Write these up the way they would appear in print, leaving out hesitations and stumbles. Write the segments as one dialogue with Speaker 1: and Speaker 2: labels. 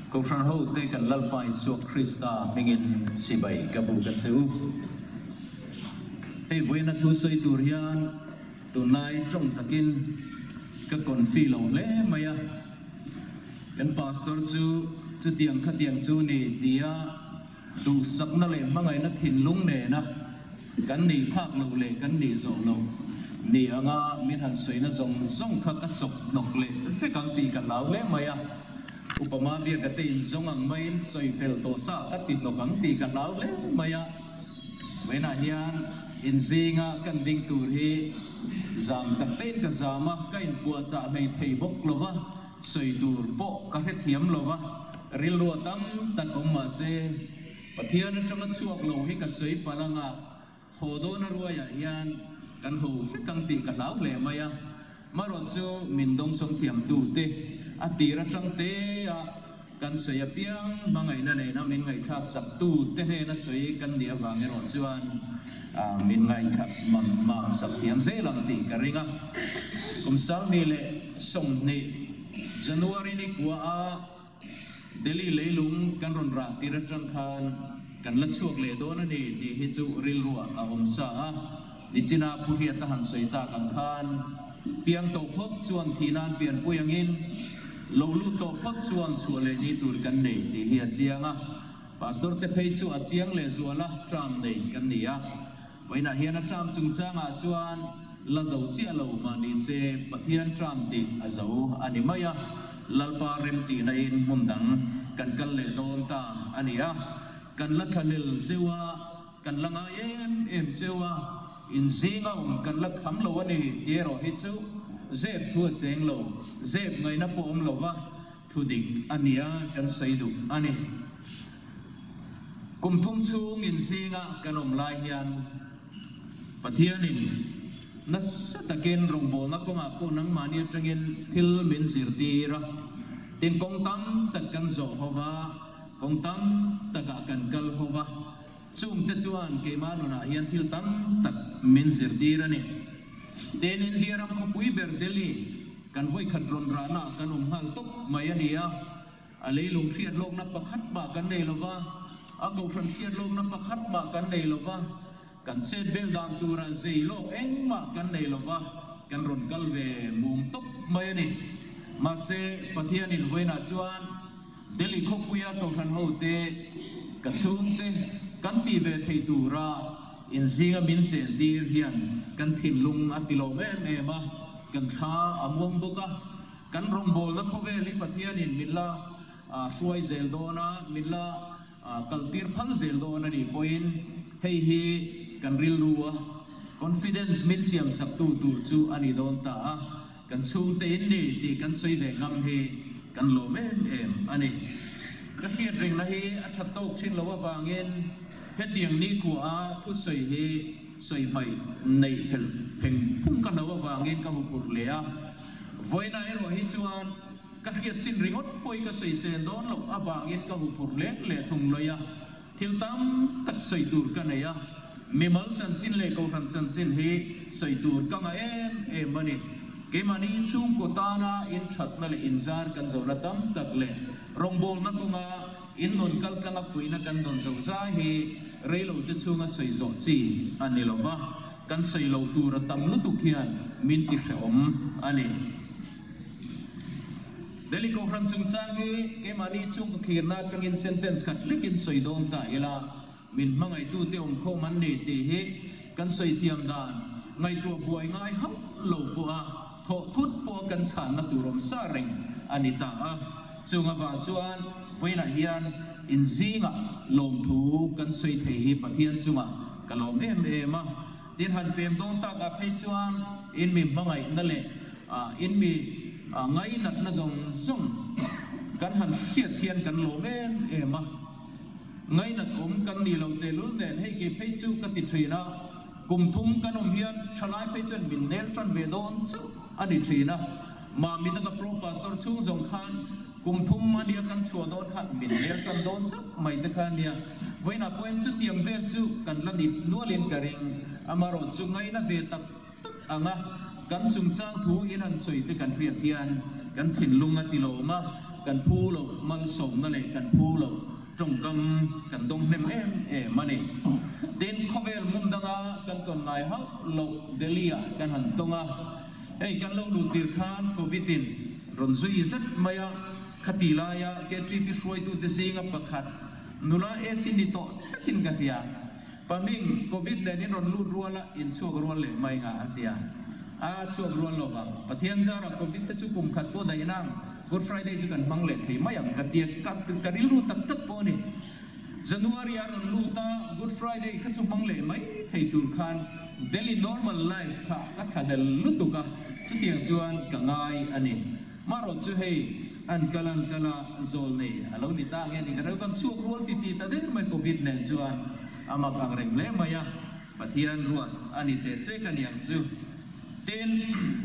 Speaker 1: câu phần hậu tây cần lal pai suộc Krista mingin si bảy kabu kan seu hey với na thu soi turian tunai trong takin các con phi lâu lẽ maya kan pastor chu tiang khát tiang chu ni tia tu sắc na lệ mang ngày na thin lung nè na kan ni phak lâu lệ kan ni zo lâu ni anga min han soi na zong kha ka chok nok lệ fe kang ti kan lau lẽ maya upama bia ka te zong ang main soi fel to sa ka ti no kang ti kan lau lẽ maya wena hian in zinga kan ding tur hi zam tak ten ka zama ka in pu cha nei thei bok lova soi tur po ka he thiam lova ril ro tam tak ma se pathian atang chuak lo hi ka soi palanga hodo na ruaya hian kan ho fe kang ti ka lau le maya maro chu min dong som thiam tu te atira chang te a kan soi apiang mangai na nei na min ngai thak sak tu te he na soi kan dia wang ron chuan min ngai thak mam sak thiam ze lam ti ka ringa kum sang ni le som ni January ni kwa a Delhi leilung kan ron ra tira chang khan kan la chuak le do na ni ti hi chu ril ruwa a om sa ni china puria ta han soi ta kan khan piang to phok chuan thinan pian puyangin lo lu to phok chuan chule ni tur kan nei ti hi chianga pastor te phei chu a chiang le zuala tram nei kan nia waina hian a tram chung changa chuan la zo chia lo ma ni se pathian tram ti a zo ani maya lalpa rem ti na in mundang kan kal le don ta ania kan la thanil chewa kan langa em chewa in zinga kan la kham lo ani tiero hi chu zep thua cheng lo zep ngai na po om lo wa thu dik ania kan sei du ani kum thum chung in zinga kan om lai hian pathianin na sataken rong bo na ko nga po nang mani tangin thil min sirtira tin kong tam tak kan zo hova kong tam taka kan kal hova chung te chuan ke manu na hian thil tam tak min sirtira ni ten in diaram ko pui ber deli kan voi khat ron ra na kan hal tok mayania alei lung khiat lok na pakhat ba kan nei lova a ko fran siat lok na pakhat ba kan nei lova kan set vel dan tura zei lo eng ma kan nei lova kan ron kal ve mum top mai ni ma se pathian in voina chuan Delhi kho puya to khan ho te ka chung te kan ti ve thei tura in zinga min chen dir hian kan thin lung atilo em ma kan tha among boka kan rong bol na kho ve li pathian in milla suai zel dona milla kaltir phang zel dona ni point hei hi kan ril ruwa confidence min siam sak tu chu ani don ta kan chung te in ni ti kan soi ve ngam he kan lo em ani ka khiat ring na hi a that tok thin lo wa wangin he tiang ni ku a thu soi he soi mai nei phel pheng phung kan lo wa wangin ka hu pur le a voina ero hi chuan ka khiat chin ringot poi ka soi sen don lo a wangin ka hu pur le thung loya thil tam tak soi tur ka nei a mimal chan chin le ko ran chan chin hi soi tur ka nga em mani ke mani chung ko ta na in that na le in zar kan zo na tam tak le rong bol na ko nga in non kal ka nga fui na kan don zo za hi reilo te chunga soi zo chi ani lova kan soi lo tur tam lu tu khian min ti om ani Delhi ko ran chung chang hi ke mani chung ko khir na tangin sentence khat lekin soi don ta ila min mangai tu te om kho man ni te he kan soi thiam dan ngai tu buai ngai hap lo po a tho thut po kan chan na turom sa reng anita a chunga wa chuan voina hian in zinga lom thu kan soi thei hi pathian chunga kalom em a tin han pem don ta ka phei chuan in mi mangai na le in mi ngai nat na zong kan han siat thian kan lo em a ngay nat kan ni lo te lul nen hei ke phei chu ka ti thina kum thum kan hian thalai phei chen min nel tran ve don chu ani thina ma mi ta ka pro pastor chung zong khan kum thum ma dia kan chua don khan min nel tran don chu mai ta khan nia voina point chu tiang vel chu kan la ni nualin ka ring amaro chu ngai na ve tak anga kan chung chang thu in han soi te kan riat hian kan thin lunga ti lo ma กันพูเรามันสมนั่นแหละกันพูเราตรงกันตรงเนมมันนี่เดินข้าเวลมุนดังกันตอนไหนฮะเราเดลียกันหันตรงกันเราดูติร์ขานโควิดรอนซุยสัตมายาขัดลายแกจีพิสวยตัวเดซิงกับประคัดนุลาสินิโตกินกันเถียปามิงโควิดเดนิรอนลูดรัวละอินชัวรัวเลยไม่งาเตียชัวรัวโลกังปะเทียนซาระโควิดตะจุกุมขัดโพได้นังGood Friday จุกันมังเล็ดที่ไม่ยังกัดเดียกัดริลูตักตักปนี่ January อารุณลูตา Good Friday ขัดจุมังเล็ดไม่ที่ตุลขัน Daily Normal Life ค่ะกัดขัดเดลุตุกะจุดyangจวนกังไงอันนี้มารถจุให้อันกัลันโซลนี่เราหนิตาเงี้ยนี่เรากันช่วงรัวติดตาเดิมมันโควิดเนี่ยจวนอามากังเร่งเล่มายังปะเทียนรัวอันนี้เตะเจกันยังจูเต้น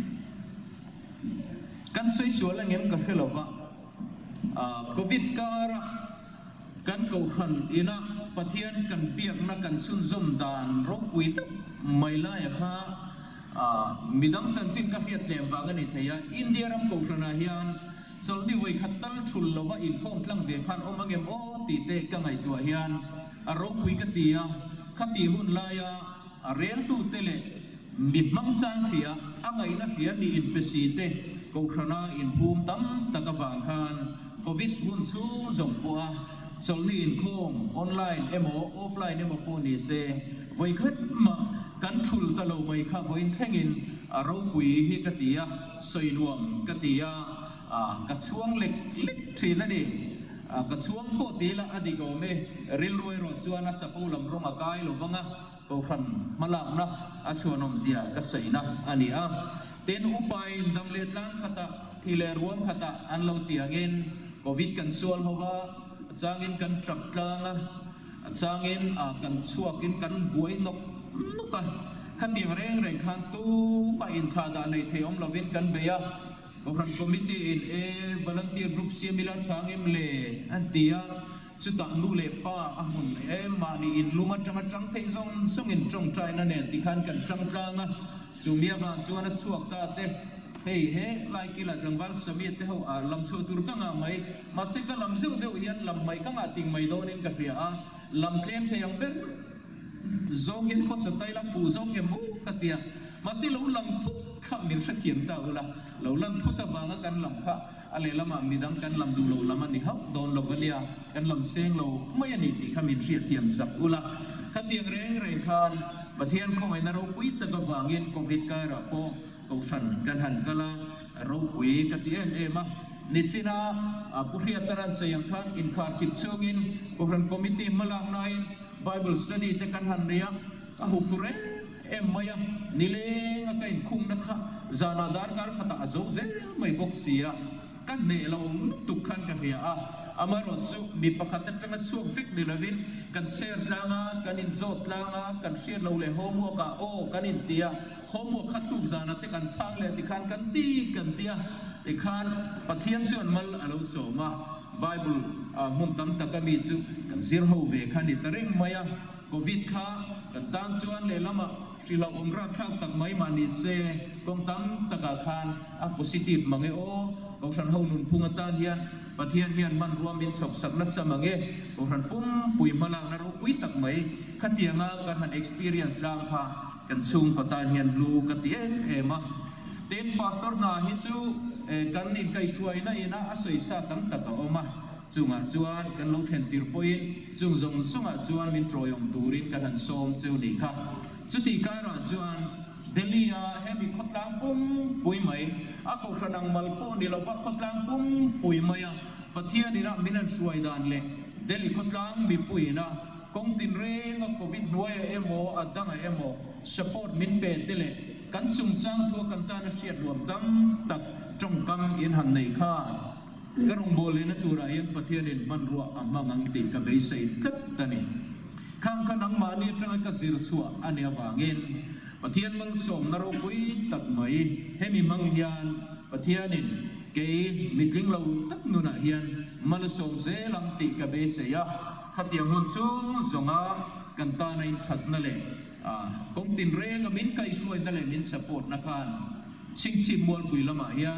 Speaker 1: กันสวยสวยแล้วเงี้ยก็คือเราว่าโควิดการะกันเกาหันอินะปะเทียนกันเปียกนักกันสุนทรดานรบปุยตุไม่ไล่ค่ะมิดังจันจินกับเฮียเลี้ยงว่ากันนี่เทียอินเดียรำเกาหันเฮียนจอลดีไว้ขัดตัลชุลเราว่าอินคงตั้งเวียนพันอมังเอ็มโอตีเตกังไงตัวเฮียนรบปุยกันดีขัดตีหุ่นลายเรียนตูเตเลมิดมังจังเฮียอ่างไงนักเฮียมีอินเปซีเตก็ขณะอินภูมิตั้มตะกวางคันโควิดหุ่นชูจงปัวจอลนี่อินคงออนไลน์ออฟไลน์ปนนี่เซไว้ขัดมากันทุลตะโลไม่ข้าไว้แข่งอินเราปุยที่กติยาสวยรวมกติยากระช่วงเล็กทีนั่นเองกระช่วงปกติละอดีตก็ไม่ริลรวยรถจวนจะพูดลำรงอากายหรือว่าไงก็ขันมาลังนะชวนนมเสียก็สวยนะอันนี้เต้นอุปายดำเล็ดล้างขตะที่เลรวมขตะอันเราเตียงเงินโควิดกันส่วนเขาว่าจางเงินกันจับกลางจางเงินกันชัวกินกันบวยนกกันขัดเตียงเร่งขันตู้ไปอินทาดานในเทอมเราเว้นกันเบียก็ขันคอมมิตี้อินvolunteer group เสียมิลันช้างเอ็มเล่อันเตียจุดต่างดูเล็บป้ามุนมานี่อินลุมันจังเทยงส่งอินจงใจนั่นเองที่ขันกันจังกลางจุ่มเมียวันชวนชวกตาเตะเฮ้ไล่กิลจังวัลสมีเตะเขาลำชัวตุรกังไม่มาสิก็ลำเซลยันลำไม่กังติงไม่โดนินกับเรียลำเคลมเทียงเบลจงยินคนสไตล์ละฟูจงเอ็มมูกัดเตียมาสิเราลำทุกคำมินสักเขียนตาละเราลำทุกตะวางกันลำค่ะอะไรละมามีดังกันลำดูเราละมันนี่ครับโดนเราเลียกันลำเสียงเราไม่ยันนี่คำมินเสียเทียมสักอุละขัดเตียงเร่งคันประเทศของไอ้นรกวิตกวางเงินโควิดการะโปกสันกันหันกะลารกวิกติเอ็มนิจินาผู้เรียนตรันเสียงคันอินคาร์คิดเชิงอินกองคอมมิตี้มาลังนายBible study แต่กันหันเนี่ยก็หุบเร่เอ็มมายังนิเลงก็อินคุ้มนะคะจานาดาร์การขัดอาโจเซไม่บอกเสียกันเนี่ยเราตุกขันกันเรียอามารถสู้มีประคัตจังงัดช่วงฟิกดิลวินกันเสียร์ลางกันอินโซดลางกันเสียร์เราเลยโฮมัวกะโอกันอินเตียโฮมัวขัดตุกจานาเตกันช่างเลยที่ขันกันตีกันเตียที่ขันปะเทียนส่วนมันเราสมา Bible มุมตั้มตะกมีจูกันเสียร์โฮเวขันอิตาเร่งมายังโควิดค่ะกันตั้งส่วนเลยละมาสิเราองรักข้างตักไม่มานิเซกองตั้มตะกาขันpositive มังเอโอกองสันเฮานุนพุงตันเฮียนปะเทียนเฮียนมันรวมมินสับสักนัสมังเอโอกสันปุ่มปุยมาลังนรกวิตักไม่ขัดเตียงกันหัน experience ดังค่ะกันซุ่มปะตานเฮียนลูกัดเตียนมาเต้น pastor นาฮิจูกันนินไก่ช่วยนะอินะอาศัยสัตั้งตะกอมาจุงจวนกันลงเทนติร์ปอินจุงจงสุงจวนมินโตรยมตูรินกันหันส้มเจ้านี่ค่ะจุดที่การจวนเดลียเฮมีขดลางปุ่มปุยไหมก็ขนังมัลโพนี่เราว่าขดลางปุ่มปุยไหมปะเทียนี่นะมินันช่วยดานเล่เดลีขดลางมีปุยนะกองตินเร่งโควิดด้วยอัดดังsupport มินเปตเล่กันจุงจ้างทัวกันตานเสียรวมตั้งตักจงกำอินหันในข้ากระรงโบเลนตัวไรยันปะเทียนินมันรัวอัมมังติกับไอเซตัดตันนี่ข้างขนังมานี่จังกสิรชัวอันเนียวางเงินปะเทียนมังสมนรกวิตักไหมให้มีมังยานปะเทียนินเกยมิตริงเราตักนุนเฮียนมันสมเซลังติกับไอเซียขัดยังหุ่นชุ่มสงกันตาในชัดนั่นแหละกองตินเร่งมินไก่ช่วยนั่นแหละมินสปอร์ตนักการชิงชิมมวลปุยละมาเฮียน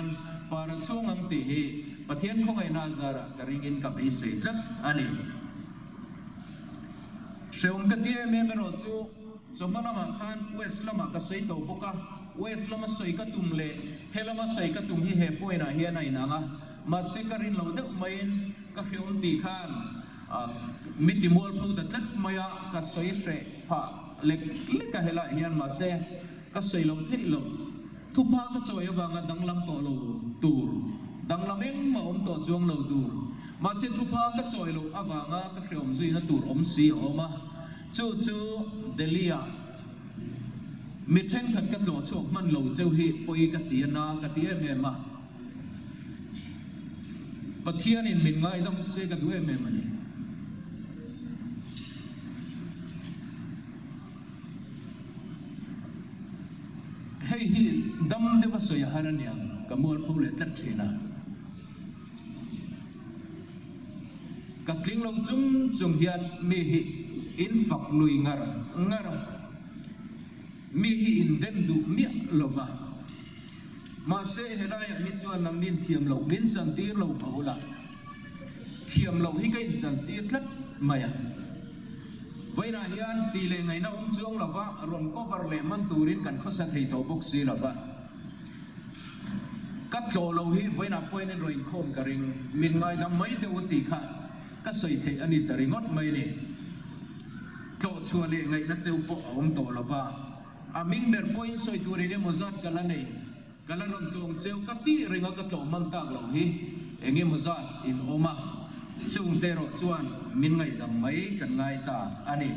Speaker 1: para chung ang ti hi pathian khong ai na zara karingin ka be se tlak ani seum ka tie me ro chu chomana ma khan west lama ka sei to boka west lama sei ka tumle helama sei ka tum hi he poina hi na inanga ma se karin lo de main ka khiom ti khan mitimol pu da tat maya ka sei se pha lek ka hela hian ma se ka sei lo thei lo thu pa ka choi awanga danglam to lo tur danglameng ma om to chuang lo tur ma se thu pa ka choi lo awanga ka khiom zui na tur om si oma chu delia mi theng khat ka lo chok man lo cheu hi poi ka ti na ka ti me ma pathian in min ngai dam se ka du me mani hey hi dam de va so ya harania kamol phule tat thina ka kling long chung hian mi hi in fak lui ngar mi hi in dem du mi lova ma se helaya hi chuan nang nin thiam lo nin chan tir lo paula thiam lo hi kai chan tir thlat maya vaina hian ti le ngai na chung lova ron cover le man turin kan khosa thei to box si lova kat lo hi vaina point in roin khom karing min ngai dam mai de uti kha ka soi thei ani taringot mai ni to chuale ngai na cheu po om to lova aming mer point soi turin e mozat kala nei kala ron tong cheu ka ti ringa ka to man tak lo hi enge mozat in oma chung tero chuan min ngai dam mai kan ngai ta ani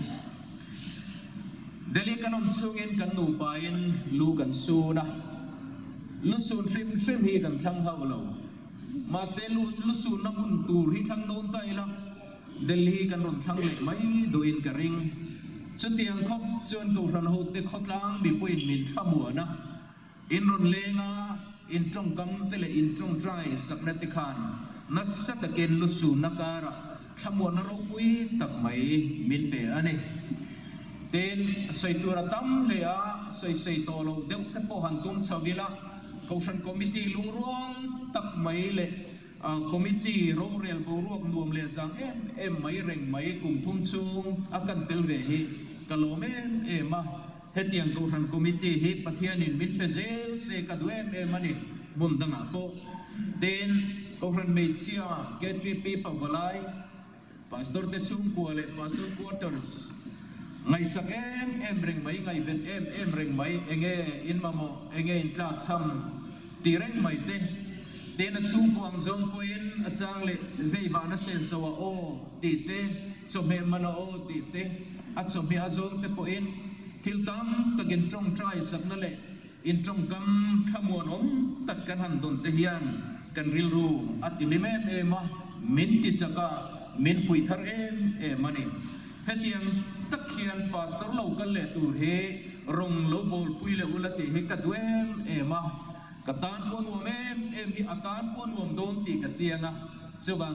Speaker 1: deli kanom chungin kan nu pain lu kan su na lu sun sim hi kan thang hau lo ma se lu sun na mun tur hi thang don tai la deli kan ron thang le mai do in ka ring chutiang khop chuan ko ran ho te khotlang mi poin min thamua na in ron lenga in trong kam te le in trong trai sakna te khan na sat again lu su nakara thamua na ro pui tak mai min be ani ten sai tura tam le a sai to lo deu te po han tum chavila kausan committee lungrol tak mai le committee rorel boruak nuam le sang em mai reng mai kum thum chung akan tel ve hi kalomen ema hetiang kausan committee hi pathian in min pezel se kaduem emani bundanga po ten kausan meitsia KTP pavalai pastor te chung kuale pastor quarters ngai sak em reng mai ngai ven em reng mai enge in mamo enge in tla cham ti reng mai te na chung kuang zong poin achang le veiwa na sen sawa o ti te chome mana o ti te a chome a zong te poin thil tam takin trong trai sak na le in trong kam thamuan om tak kan han don te hian kan ril ru atilimem ema min ti chaka min fui thar mani hetiang takhian pastor local le tur he rong lo bol pui le ulati he kaduem ema katan pon wamem hi atan pon wam don ti ka chianga chuan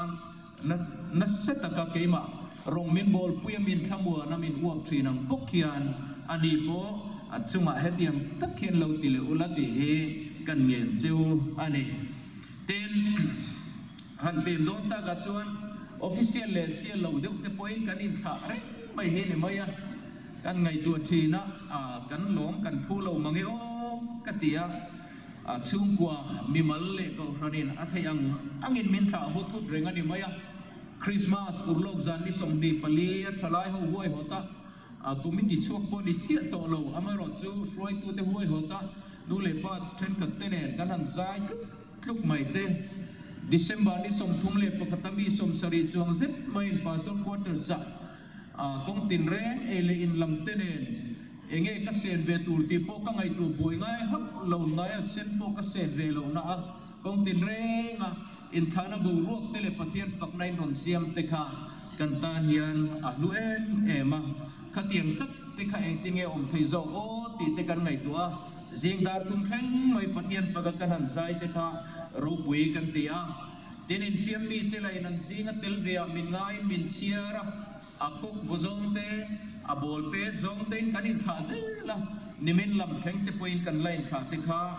Speaker 1: na seta ka keima rong min bol pui min thamua na min uam thinang pokhian ani po achunga hetiang takhian lo ti le ulati he kan mien chu ani ten han pem don ta ka chuan official le sia lo de te point kan in tha re mai he ni maya kan ngai tu thina kan lom kan phu lo mangi o katia chung kwa mi mal le ko ranin athayang angin min tha hu thu renga ni maya Christmas urlok zan ni som ni pali thalai ho hoi hota committee chuak po ni chia to lo amaro chu roi tu te hoi hota nu le pa then ka te nen kan han sai tluk mai te December ni som thum le pakatami som sari chuang zet main pastor quarter sa kong tin reng ele in lam te nen enge ka sen ve tur ti po ka ngai tu boi ngai hak lo ngai sen po ka sen ve lo na kong tin reng in thana bu ruak te le pathian fak nai ron siam te kha kan tan hian lu ema khatiang tak te kha eng tinge om thei zo o ti te kan ngai tu jing dar thum thleng mai pathian faga kan han sai te kha ro pui kan ti tin in fiam mi te lai nan singa tel ve min ngai min chiara akok vozong te a bol pe zong te kan in tha se la nimin lam thleng te point kan lain tha te kha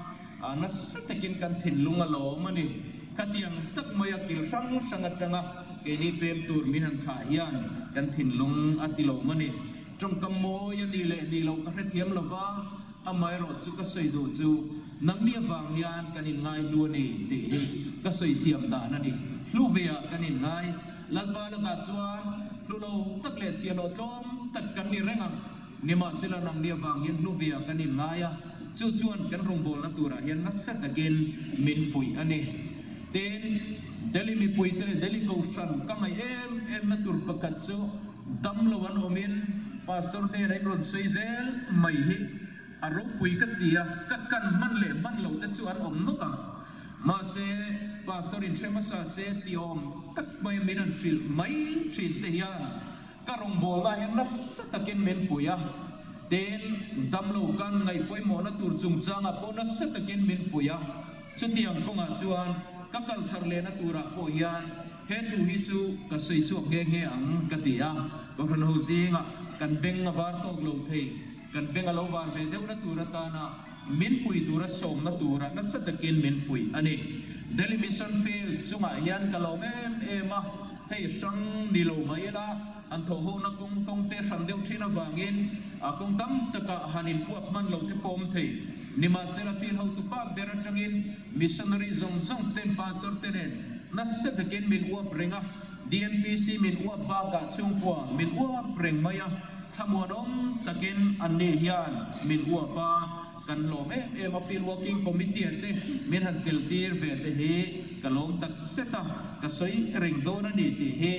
Speaker 1: na sa takin kan thinlung alo mani katiang tak maya kil sang sangat changa ke ni pem tur min han tha hian kan thinlung atilo mani trong kam mo ya ni le ni lo ka thiam lova amai ro chu ka sei do chu nang nia wang hian kan in ngai lu ni ti ka sei thiam da na ni lu vea kan in ngai lalpa la ka chuan lu lo tak le chia lo tlom tak kan ni renga ni ma sila nang nia wang hian lu vea kan in ngai ya chu chuan kan rong bol na tura hian na set again min fui ani ten deli mi pui te deli ko san ka ngai em na tur pakat chu dam lo wan omin pastor te rai ron seizel mai hi aro pui ka tia ka kan man le man lo te chuan om no ka ma se pastor in chema sa se ti om tak mai min an fil mai thin te hian ka rong bol la hian na sa takin men puya ten dam lo kan ngai poi mo na tur chung changa po na sa takin min fuya chutiang ko nga chuan ka kal thar le na tura po hian he thu hi chu ka sei chu nge nge ang ka tia ko ran ho zinga kan beng war tok lo thei kan beng alo war ve deu na tura ta na min pui tura som na tura na sa takin min fui ani Delhi mission field chunga hian ka lo mem ema hei sang ni lo mai la an tho ho na kong te san deu thina wangin a kong tam taka hanin puak man lo te pom thei nima sela field ho tu pa bera tangin missionary zong zong ten pastor tenen na sa takin min uap ringa DMPC min uap ba ka chung kwa min uap reng maya thamuadom takin anne hian min uap pa kan lom ma field working committee ate min han tel tir ve te he kalom tak seta ka soi reng do na ni ti he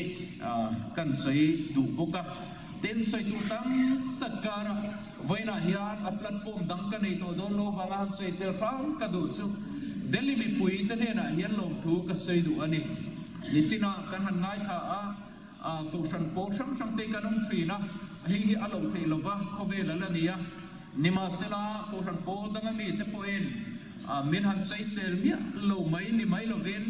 Speaker 1: kan soi du boka ten soi tu tam takara vaina hian a platform dang ka nei to don no wanga han soi tel ram ka du chu Delhi mi pui te ne na hian lom thu ka soi du ani ni china kan han ngai tha a tu san po sam te kanom thina hi alo thei lova khove la la nia nima sela to ran po danga mi te po en min han sai sel mi lo mai ni mai lo ven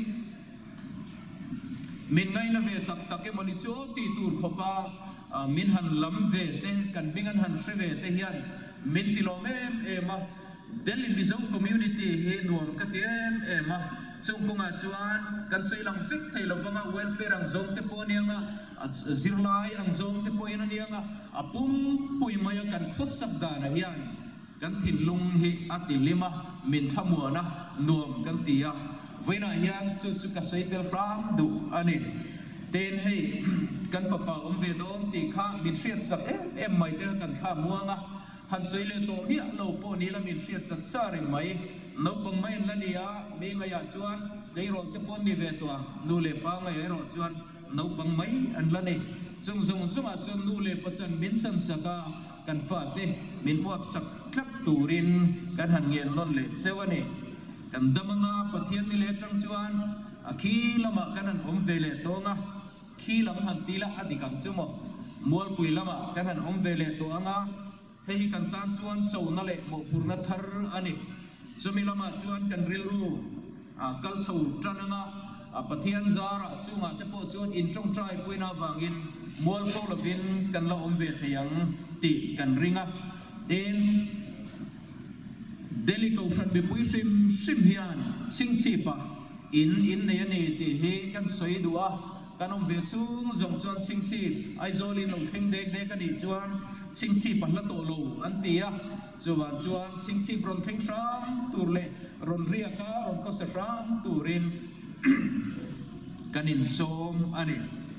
Speaker 1: min ngai na ve tak tak e mani cho ti tur khopa min han lam ve te kan bingan han se ve te hian min ti lo mem e ma Delhi Mizo community he nuam ka tem e ma chung ko nga chuan kan sei lang fik thei lo wanga welfare ang zong te po nianga zirlai ang zong te po ina nianga apum pui maya kan khosak da na hian kan thin lung hi atilima min thamua na nuam kan tia veina hian chu ka sei tel ram du ani ten hei kan fa pa om ve dom ti kha min riat sak em mai te kan tha muanga han sei le to mi lo po ni la min riat sak sa ring mai no pang mai la nia mi nga ya chuan dei ro te pon ni ve to nu le pa nga ro chuan no pang mai an la ni chung a chuan nu le pa chan min chan saka kan fa te min wap sak klap turin kan han ngien non le chewani kan damanga pathian ni le tang chuan a khi lama kan an om ve le to nga khi lam han tila adikang chumo mual pui lama kan an om ve le to anga hei kan tan chuan chau na le mo purna thar ani chumilama chuan kan rilru kal chho trananga pathian zara chunga te po chuan in tong trai puina wangin mol ko lovin kan la om ve thayang ti kan ringa ten Delhi ko phan be pui sim hian sing chi pa in ne ani ti he kan soi dua kan om ve chung zong chuan sing chi ai zolin lo thing dek kan ni chuan sing chi pa la to lo an tia chuan sing chi ron thing sam tur le ron ria ka ron ko se ram turin kanin som ani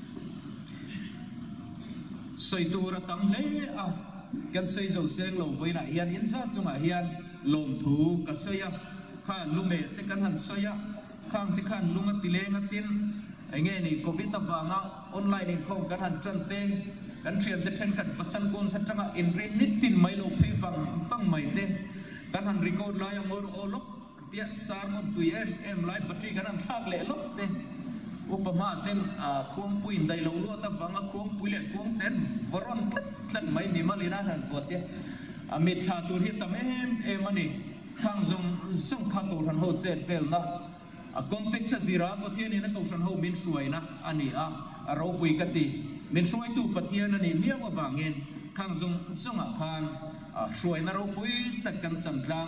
Speaker 1: soi tura tam le kan sei zo seng lo voina hian in za chunga hian lom thu ka soya kha lume te kan han soya khang te khan lunga tilenga tin enge ni covid awanga online in khom kan han chan te kan thiam te then kan fasan kon sa tanga in rin nitin mai lo phe fang mai te kan han record la yang or olok tia sar mon tu em lai battery kan an thak le lok te upama ten khom puin dai lo lo ta wanga khom pui le khom ten voron tlat mai mi malina han pote amit tha tur hi tam em ani khang zong kha to ran ho chet fel na context sa zira pathian ni na ko ran ho min suai na ani ro pui ka ti min suai tu pathian ani niam awangin khang zong a khan suai na ro pui tak kan cham tlanga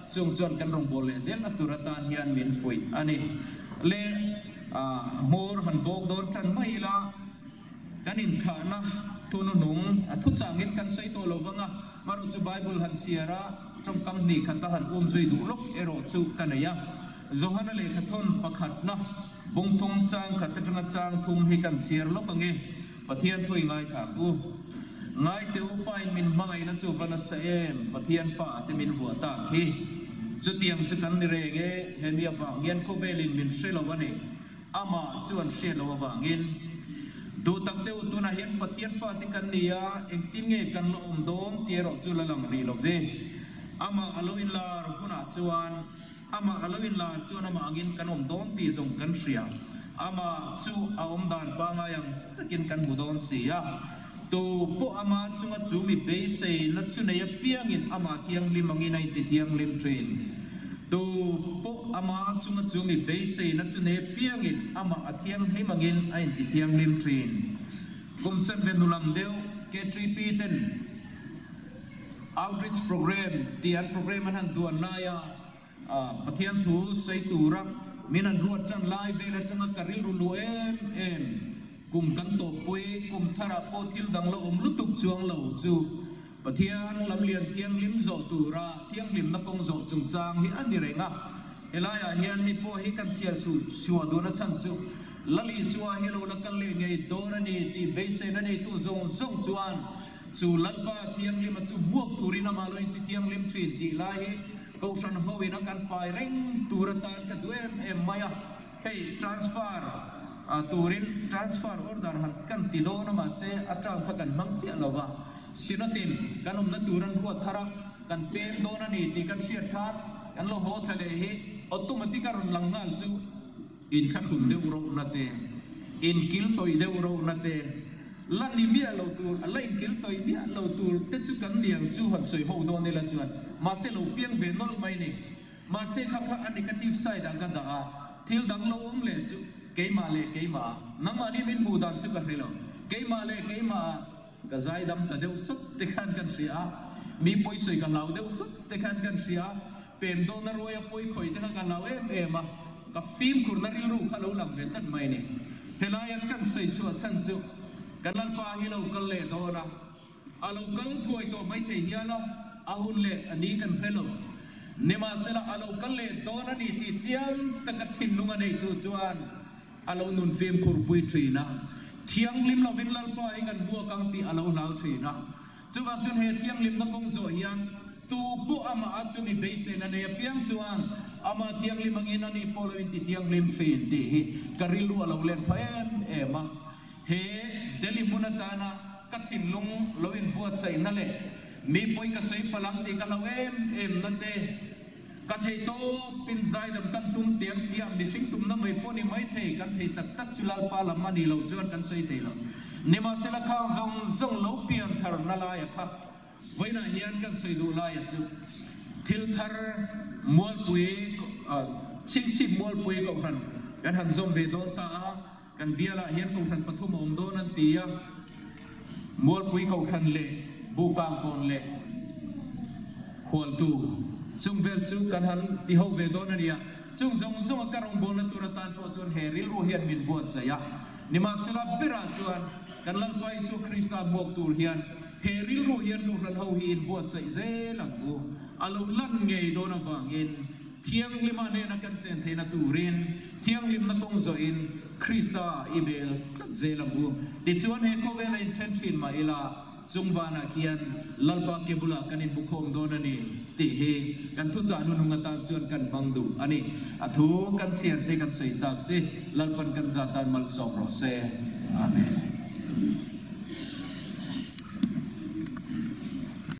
Speaker 1: chung chuan kan rong bol le zel aturatan hian min fui ani le mor han bok don tan mai la kan in thana tunu nung thu changin kan sei to lovanga maru chu bible han siara trong kam ni khata han zui du lok ero chu kanaya zohana le khathon pakhat na bung thum chang khat tanga chang thum hi kan siar lok ange pathian thui ngai tha u ngai te upai min mangai na chu bana sa em pathian fa te min vu ta khi chu tiang chu kan ni re nge hemia wangin ko velin min shelawani ama chuan shelo wangin du tak te utuna hian pathian fa ti kan nia eng tin nge kan lo don tiero chu la lang ri lo ve ama aloin la runa chuan ama aloin la chuan ama angin kan don ti zong kan ria ama chu aom dan pa nga yang takin kan budon sia to po ama chunga chu mi be se na chu ne ya piangin ama thiang limangin ai ti thiang lim train to po ama chunga chu mi be se na chu ne piangin ama athiang limangin ai ti thiang lim train kum chan venulam deu ke 3p ten outreach program ti an program an han duan na ya pathian thu sei turak minan ruat chan lai vela changa karil rulu em kum kan to pui kum thara po thil dang lo lutuk chuang lo chu pathian lam lian thiang lim zo tura thiang lim na kong zo chung chang hi ani renga elaya hian hi po hi kan sial chu suwa do na chan chu lali suwa hi lo la kan le ngei do na ni ti be se na ni tu zong zong chuan chu lalpa thiang lim chu buak turina ma lo ti thiang lim thin ti lai ko san howi na kan pai reng turatan ka duem em maya hey transfer turin transfer order han kan ti do na ma se atang phakan mangchi alawa sinatin kanom na turan ruat thara kan pem do na ni ti kan siat khat kan lo ho thale hi automatic ron langnal chu in khakhum de uro na te in kil toy de uro na te lani mia lo tur alain kil toy mia lo tur te chu kan niang chu han soi ho do ne la chuan ma se lo piang ve nol mai ni ma se khakha a negative side aga da thil dang lo om le chu keima namani min budan chu ka hrelo keima ka zai dam ta deu sut te khan kan ria mi poi soi ka lau deu sut te khan kan ria pem do na roya poi khoi te ka lau em ka film khur na ril ru kha lo lam ve tan mai ni helaya kan sei chu chan chu kanal pa hi lo kal le do na alo kal thuai to mai the hiala ahun le ani kan hrelo nema sela alo kal le do na ni ti chiam takathin lunga nei tu chuan alo nun fem khur pui trina thiang lim lovin lalpa ingan bua kang ti alo lau trina chuwa chun he thiang lim na kong zo hian tu po ama achuni beise na ne piang chuan ama thiang lim angin ani polo in ti thiang lim trin ti karilu alo len phaem ema he deli munatana kathin lung lovin buat sai na le mi poi ka sei palang ti ka lawem em na te ka thei to pin zai dam kan tum tiang tiam ni sing tum na mai poni mai thei kan thei tak tak chulal pa lam mani lo chuan kan sei thei lo nima sela khang zong lo pian thar na la ya kha voina hian kan sei du la ya chu thil thar mol pui chim mol pui ko ran kan han zom ve don ta kan biala hian ko ran pathum om don an tia mol pui ko ran le bu kang kon le khol tu chung vel chu kan han ti ho ve don ania chung zong ka rong bol na turatan po chon heril ro hian min buat saya nima sela bira chuan kan lal pai su krista bok tur hian heril ro hian ko ran ho hi in buat sai zelang u alo lan ngei do na wangin thiang lima ne na kan chen theina turin thiang lim na kong zo in krista ibel tlat zelang u ti chuan he ko vela intention ma ila chungwana kian lalpa ke bula kanin bukhom donani ti he kan thu cha nu nunga ta chuan kan bangdu ani athu kan chiar te kan sei tak te lalpan kan zatan mal som ro se amen